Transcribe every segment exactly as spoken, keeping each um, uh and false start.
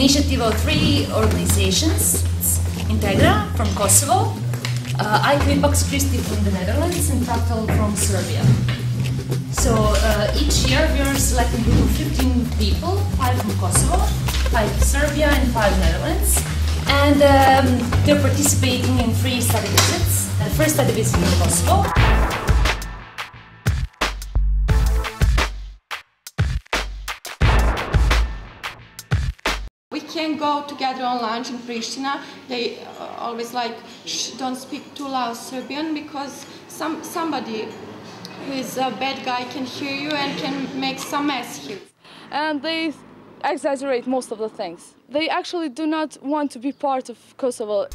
initiative of three organizations, Integra from Kosovo, uh, I K V Pax Christi from the Netherlands, and Fractal from Serbia. So uh, each year we are selecting a group of fifteen people, five from Kosovo, five from Serbia, and five Netherlands. And um, they're participating in three study visits. The first study visit in Kosovo. We can go together on lunch in Pristina. They uh, always like, shh, don't speak too loud Serbian, because some somebody who is a bad guy can hear you and can make some mess here. And they exaggerate most of the things. They actually do not want to be part of Kosovo.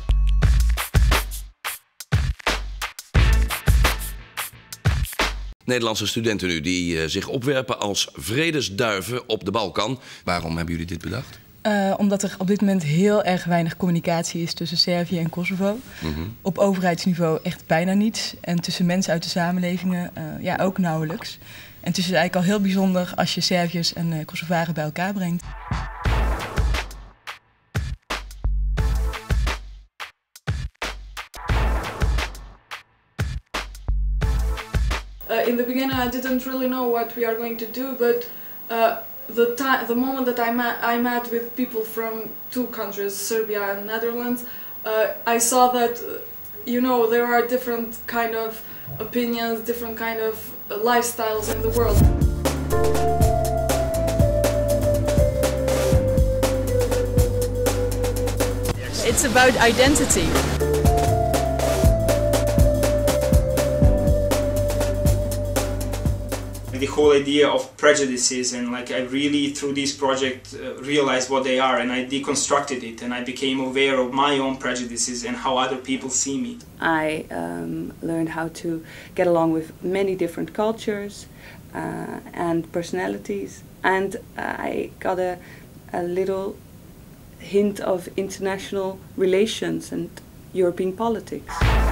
Nederlandse studenten nu die uh, zich opwerpen als vredesduiven op de Balkan. Waarom hebben jullie dit bedacht? Uh, omdat er op dit moment heel erg weinig communicatie is tussen Servië en Kosovo. Mm-hmm. Op overheidsniveau echt bijna niets. En tussen mensen uit de samenlevingen uh, ja, ook nauwelijks. En het is dus eigenlijk al heel bijzonder als je Serviërs en uh, Kosovaren bij elkaar brengt. Uh, in the beginning I didn't really know what we are going to do, but uh, the, time, the moment that I met, I met with people from two countries, Serbia and Netherlands, uh, I saw that, you know, there are different kind of opinions, different kind of uh, lifestyles in the world. It's about identity. The whole idea of prejudices, and like I really through this project uh, realized what they are, and I deconstructed it, and I became aware of my own prejudices and how other people see me. I um, learned how to get along with many different cultures uh, and personalities, and I got a, a little hint of international relations and European politics.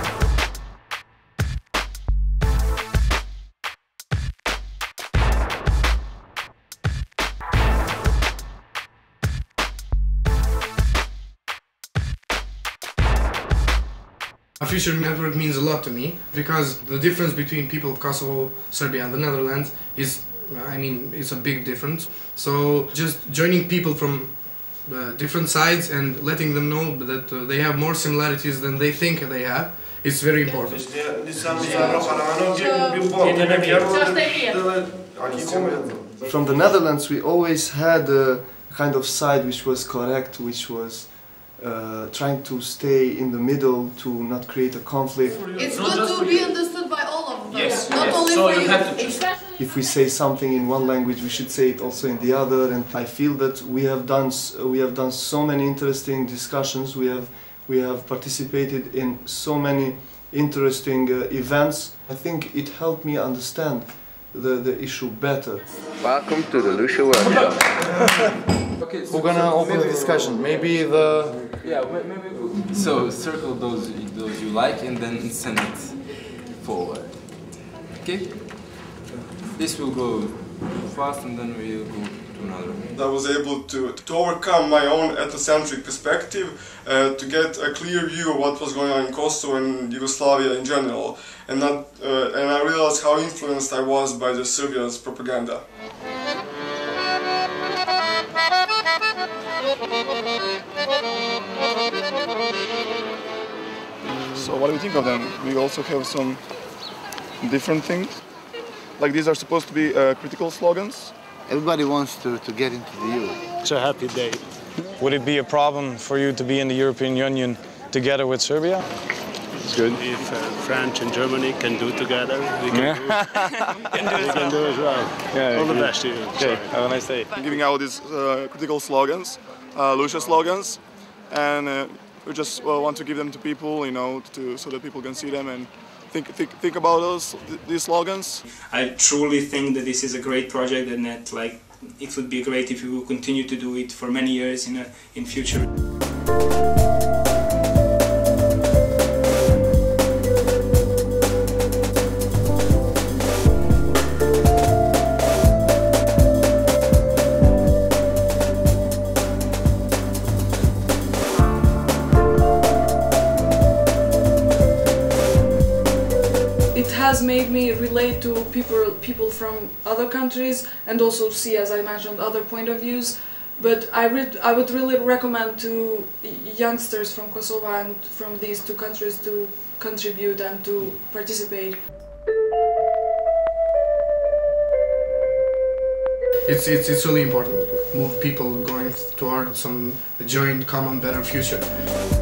A future network means a lot to me, because the difference between people of Kosovo, Serbia and the Netherlands is, I mean, it's a big difference. So just joining people from uh, different sides and letting them know that uh, they have more similarities than they think they have, is very important. From the Netherlands we always had a kind of side which was correct, which was Uh, trying to stay in the middle to not create a conflict. It's good to be understood by all of them, yes, not yes. only so for you. you. Have to If we say something in one language, we should say it also in the other. And I feel that we have done we have done so many interesting discussions. We have we have participated in so many interesting uh, events. I think it helped me understand the the issue better. Welcome to the Lucia workshop. Okay, so we're gonna open the discussion. Maybe the yeah, maybe so circle those those you like and then send it forward. Okay. This will go fast and then we'll go to another. I was able to to overcome my own ethnocentric perspective, uh, to get a clear view of what was going on in Kosovo and Yugoslavia in general, and not uh, and I realized how influenced I was by the Serbia's propaganda. So what do we think of them? We also have some different things. Like these are supposed to be uh, critical slogans. Everybody wants to, to get into the Euro. It's a happy day. Would it be a problem for you to be in the European Union together with Serbia? It's good. If uh, France and Germany can do together, we can, yeah. do, it. can, do, it we can do as well. Yeah, all the good. best to you. Okay, Sorry. have a nice day. I'm giving out these uh, critical slogans, uh, Lucia slogans, and uh, we just well, want to give them to people, you know, to, so that people can see them and think, think, think about those, these slogans. I truly think that this is a great project, and that like it would be great if we will continue to do it for many years in a, in future. people people from other countries and also see, as I mentioned, other point of views. But I read, I would really recommend to youngsters from Kosovo and from these two countries to contribute and to participate. It's, it's, it's really important. Move people going toward some joint, common, better future.